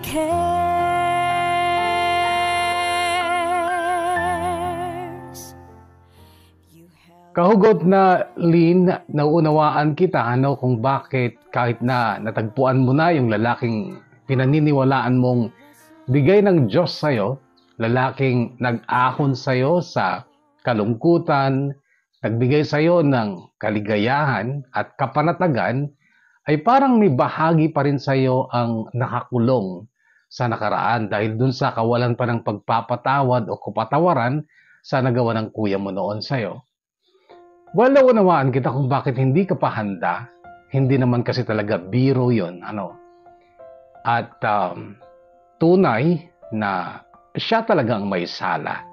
cares. Kahugot na Lynn, nauunawaan kita kung bakit kahit na natagpuan mo na yung lalaking pinaniniwalaan mong bigay ng Diyos sa'yo, lalaking nag-ahon sa'yo sa kalungkutan, nagbigay sa'yo ng kaligayahan at kapanatagan, ay parang may bahagi pa rin sa'yo ang nakakulong sa nakaraan dahil dun sa kawalan pa ng pagpapatawad o kapatawaran sa nagawa ng kuya mo noon sa'yo. Well, naunawaan kita kung bakit hindi ka pa handa. Hindi naman kasi talaga biro yun. At tunay na siya talagang may sala.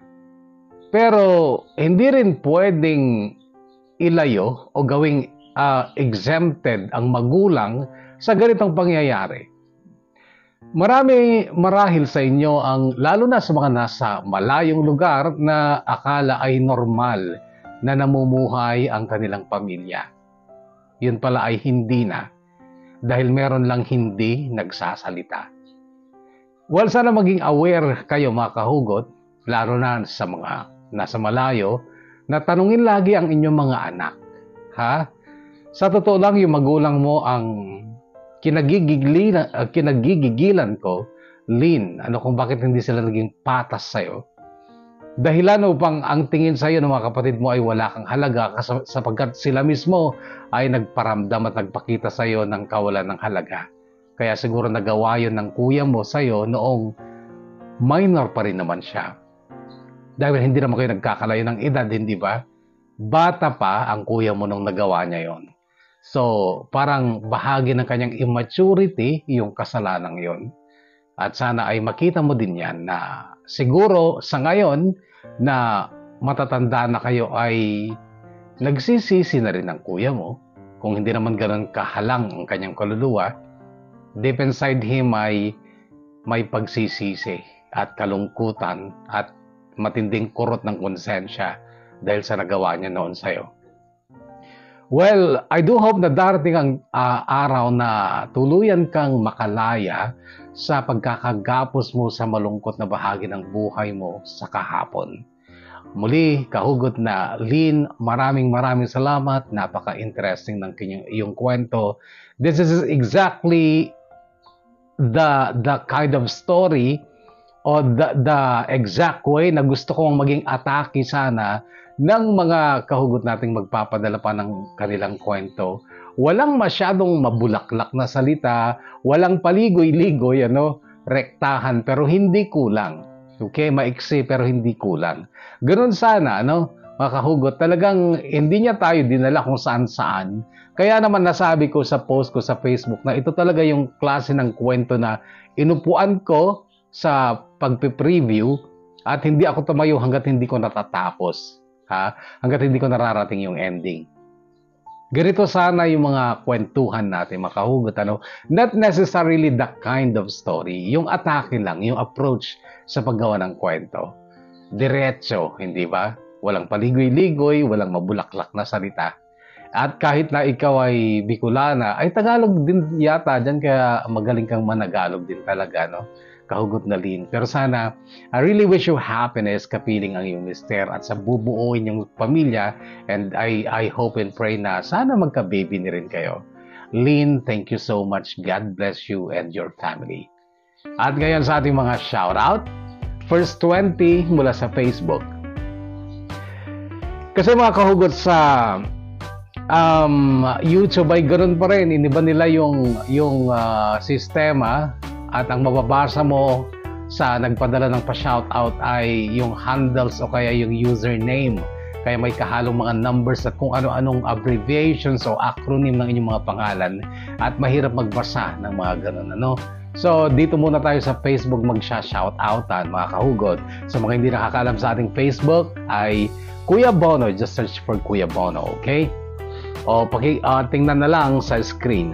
Pero hindi rin pwedeng ilayo o gawing exempted ang magulang sa ganitong pangyayari. Marahil sa inyo ang lalo na sa mga nasa malayong lugar na akala ay normal na namumuhay ang kanilang pamilya. Yun pala ay hindi na dahil meron lang hindi nagsasalita. Well, sana maging aware kayo mga kahugot, lalo na sa mga nasa malayo, na tanungin lagi ang inyong mga anak. Ha? Sa totoo lang, yung magulang mo ang kinagigigilan ko, Lynn, kung bakit hindi sila naging patas sa'yo. Dahilan upang ang tingin sa'yo ng mga kapatid mo ay wala kang halaga sapagkat sila mismo ay nagparamdam at nagpakita sa'yo ng kawalan ng halaga. Kaya siguro nagawa yun ng kuya mo sa'yo noong minor pa rin naman siya. Dahil hindi naman kayo nagkakalayo ng edad, hindi ba? Bata pa ang kuya mo nung nagawa niya yon. So, parang bahagi ng kanyang immaturity yung kasalanan yon. At sana ay makita mo din yan na siguro sa ngayon na matatanda na kayo ay nagsisisi na rin ang kuya mo. Kung hindi naman ganun kahalang ang kanyang kaluluwa, deep inside him ay may pagsisisi at kalungkutan at matinding kurot ng konsensya dahil sa nagawa niya noon sa'yo. Well, I do hope na darating ang araw na tuluyan kang makalaya sa pagkakagapos mo sa malungkot na bahagi ng buhay mo sa kahapon. Muli, kahugot na Lynn, maraming salamat. Napaka-interesting ng iyong kwento. This is exactly the kind of story o the exact way na gusto kong maging atake sana ng mga kahugot nating magpapadala pa ng kanilang kwento. Walang masyadong mabulaklak na salita, walang paligoy-ligoy, rektahan pero hindi kulang. Okay, maiksi pero hindi kulang. Ganun sana, mga kahugot, talagang hindi niya tayo dinala kung saan-saan. Kaya naman nasabi ko sa post ko sa Facebook na ito talaga yung klase ng kwento na inupuan ko sa pagpe-preview at hindi ako tumayo hanggat hindi ko natatapos. Hanggat hindi ko nararating yung ending. Ganito sana yung mga kwentuhan natin, makahugot, Not necessarily the kind of story. Yung atake lang, yung approach sa paggawa ng kwento. Diretso, hindi ba? Walang paligoy-ligoy, walang mabulaklak na salita. At kahit na ikaw ay Bicolana, ay Tagalog din yata dyan, kaya magaling kang managalog din talaga, Kahugot na Lynn. Pero sana, I really wish you happiness, kapiling ang iyong mister at sa bubuuin yung pamilya. And I hope and pray na sana magka-baby ni rin kayo. Lynn, thank you so much. God bless you and your family. At ngayon sa ating mga shoutout, first 20 mula sa Facebook. Kasi mga kahugot sa YouTube ay ganoon pa rin. Iniba nila yung sistema. At ang mababasa mo sa nagpadala ng pa-shoutout ay yung handles o kaya yung username. Kaya may kahalong mga numbers at kung ano-anong abbreviations o acronym ng inyong mga pangalan. At mahirap magbasa ng mga ganun, So, dito muna tayo sa Facebook magsha-shoutoutan, mga kahugot. So, mga hindi nakakaalam sa ating Facebook ay Kuya Bono. Just search for Kuya Bono, okay? O, tingnan na lang sa screen.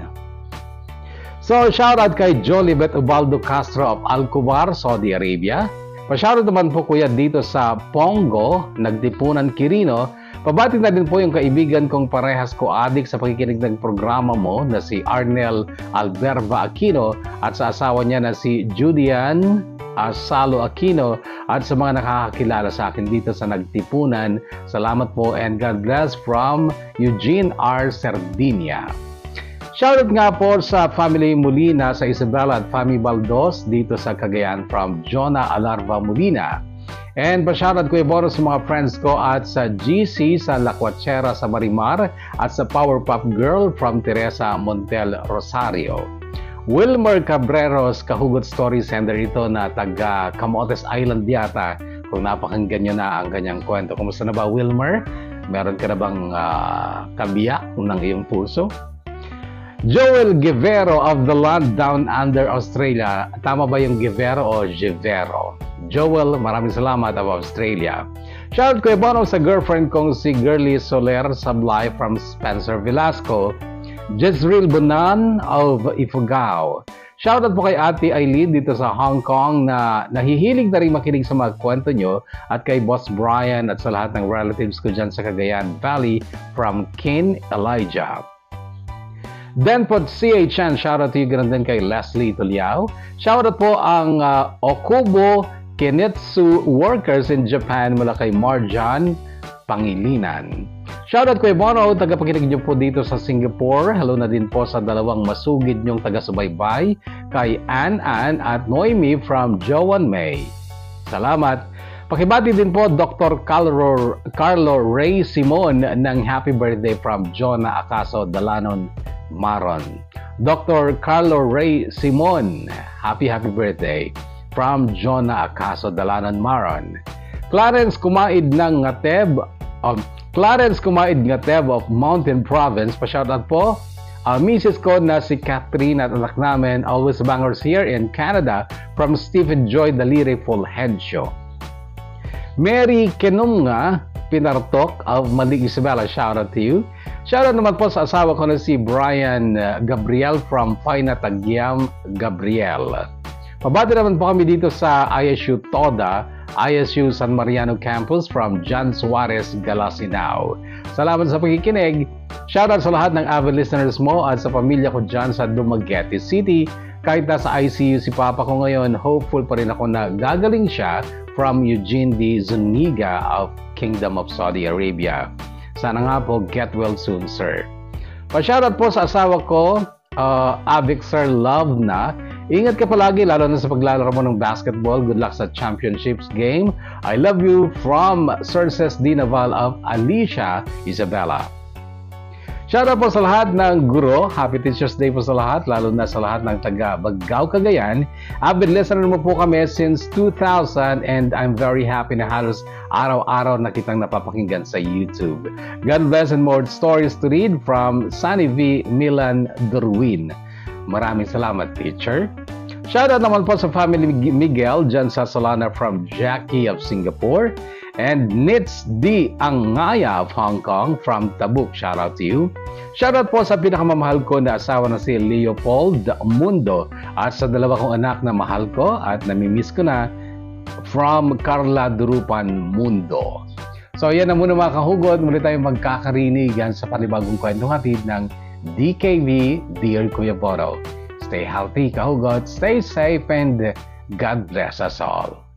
So, shoutout kay Jolibet Ubaldo Castro of Alcobar, Saudi Arabia. Pa-shoutout naman po kuya dito sa Pongo, Nagtipunan, Quirino. Pabati na din po yung kaibigan kong parehas ko adik sa pakikinig ng programa mo na si Arnel Alberva Aquino at sa asawa niya na si Judian Salo Aquino at sa mga nakakakilala sa akin dito sa Nagtipunan. Salamat po and God bless from Eugene R. Sardinia. Shoutout nga po sa family Molina sa Isabela at Fami Baldos dito sa Cagayan from Jonah Alarva Molina. And pa-shoutout Kuya Bono sa mga friends ko at sa GC sa La Cuachera sa Marimar at sa Powerpuff Girl from Teresa Montel Rosario. Wilmer Cabreros, kahugot story sender ito na taga Camotes Island yata. Kung napakinggan nyo na ang kanyang kwento. Kumusta na ba Wilmer? Meron ka na bang kabiyak ng iyong puso? Joel Givero of the land down under Australia. Tama ba yung Givero o Givero? Joel, maraming salamat of Australia. Shoutout Kuya Bono sa girlfriend kong si Girly Soler Sablay from Spencer Velasco. Jezreel Bonan of Ifugao. Shoutout po kay Ate Eileen dito sa Hong Kong na nahihilig na rin makinig sa mga kwento nyo at kay Boss Brian at sa lahat ng relatives ko dyan sa Cagayan Valley from Ken Elijah. Then po CHN, shoutout to you ganun din kay Leslie Tuliao. Shoutout po ang Okubo Kenetsu workers in Japan mula kay Marjan Pangilinan. Shoutout Kuya Bono, tagapakinig niyo po dito sa Singapore. Hello na din po sa dalawang masugid niyong taga-subaybay kay Ann at Noemi from Joan May. Salamat. Pakibati din po Dr. Carlo Ray Simon ng happy birthday from Jonah Acaso Dalanon Maron. Dr. Carlo Ray Simon, happy birthday from Jonah Acaso Dalanon Maron. Clarence Kumaid ng Ngateb of Mountain Province, pa-shoutout po. Mrs. ko na si Catherine at anak namin, always bangers here in Canada from Stephen Joy Dalire Full Head Show. Mary Kenunga Pinartok of Malig Isabela, shout out to you. Shout out naman po sa asawa ko na si Brian Gabriel from Paina Tagyam Gabriel. Pabati naman po kami dito sa ISU Toda, ISU San Mariano Campus from John Suarez, Galasinao. Salamat sa pakikinig. Shoutout sa lahat ng avid listeners mo at sa pamilya ko dyan sa Dumaguete City. Kahit nasa ICU si Papa ko ngayon, hopeful pa rin ako na gagaling siya from Eugene D. Zuniga of Kingdom of Saudi Arabia. Sana nga po, get well soon, sir. Pa-shoutout po sa asawa ko, Avic Sir Love na. Ingat ka palagi, lalo na sa paglalaro mo ng basketball. Good luck sa championships game. I love you from Sources D. Naval of Alicia Isabella. Shoutout po sa lahat ng guro. Happy Teacher's Day po sa lahat, lalo na sa lahat ng taga Bagao, Cagayan. Avid listener mo po kami since 2000 and I'm very happy na halos araw-araw na kitang napapakinggan sa YouTube. God bless and more stories to read from Sunny V. Milan Durwin. Maraming salamat, teacher. Shoutout naman po sa family Miguel dyan sa Solana from Jackie of Singapore. And Nits D. Angaya of Hong Kong from Tabuk. Shoutout to you. Shoutout po sa pinakamamahal ko na asawa na si Leopold Mundo at sa dalawa kong anak na mahal ko at namimiss ko na from Carla Durupan Mundo. So yan na muna mga kahugod. Muli tayong magkakarinigan sa panibagong kwentong hatid ng DKB, Dear Kuya Bono. Stay healthy, kahugod. Stay safe and God bless us all.